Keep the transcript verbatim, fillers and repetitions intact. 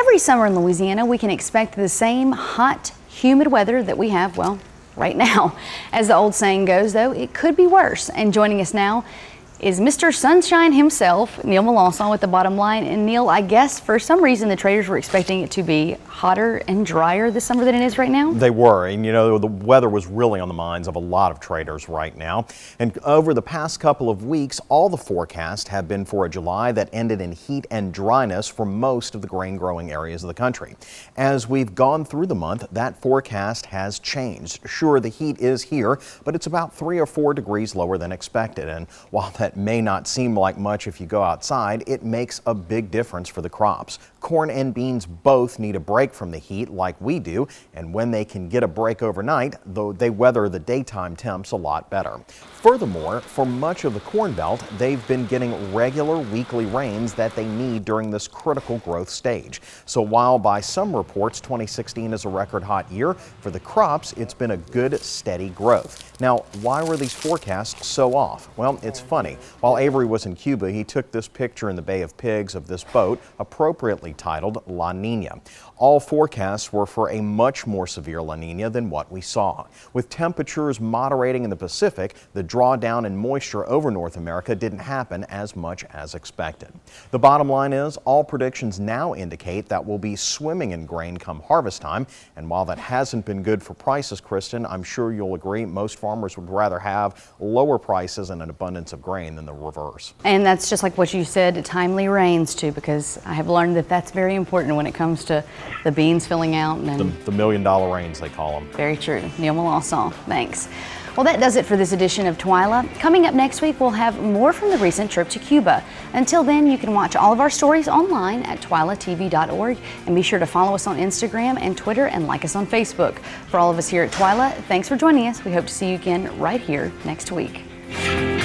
every summer in Louisiana, we can expect the same hot, humid weather that we have, well, right now. As the old saying goes, though, it could be worse. And joining us now is Mister Sunshine himself, Neil Melancon, with the Bottom Line. And Neil, I guess for some reason the traders were expecting it to be hotter and drier this summer than it is right now? They were, and you know, the weather was really on the minds of a lot of traders right now. And over the past couple of weeks, all the forecasts have been for a July that ended in heat and dryness for most of the grain growing areas of the country. As we've gone through the month, that forecast has changed. Sure, the heat is here, but it's about three or four degrees lower than expected. And while that may not seem like much if you go outside, it makes a big difference for the crops. Corn and beans both need a break from the heat like we do, and when they can get a break overnight, though, they weather the daytime temps a lot better. Furthermore, for much of the Corn Belt, they've been getting regular weekly rains that they need during this critical growth stage. So while by some reports twenty sixteen is a record hot year, for the crops it's been a good steady growth. Now, why were these forecasts so off? Well, it's funny. While Avery was in Cuba, he took this picture in the Bay of Pigs of this boat, appropriately titled La Nina. All forecasts were for a much more severe La Nina than what we saw. With temperatures moderating in the Pacific, the drawdown in moisture over North America didn't happen as much as expected. The bottom line is all predictions now indicate that we'll be swimming in grain come harvest time. And while that hasn't been good for prices, Kristen, I'm sure you'll agree most farmers would rather have lower prices and an abundance of grain than the reverse. And that's just like what you said, timely rains too, because I have learned that that's very important when it comes to the beans filling out. And the, the million dollar rains, they call them. Very true. Neil Melancon, thanks. Well, that does it for this edition of Twyla. Coming up next week, we'll have more from the recent trip to Cuba. Until then, you can watch all of our stories online at twyla t v dot org, and be sure to follow us on Instagram and Twitter and like us on Facebook. For all of us here at Twyla, thanks for joining us. We hope to see you again right here next week.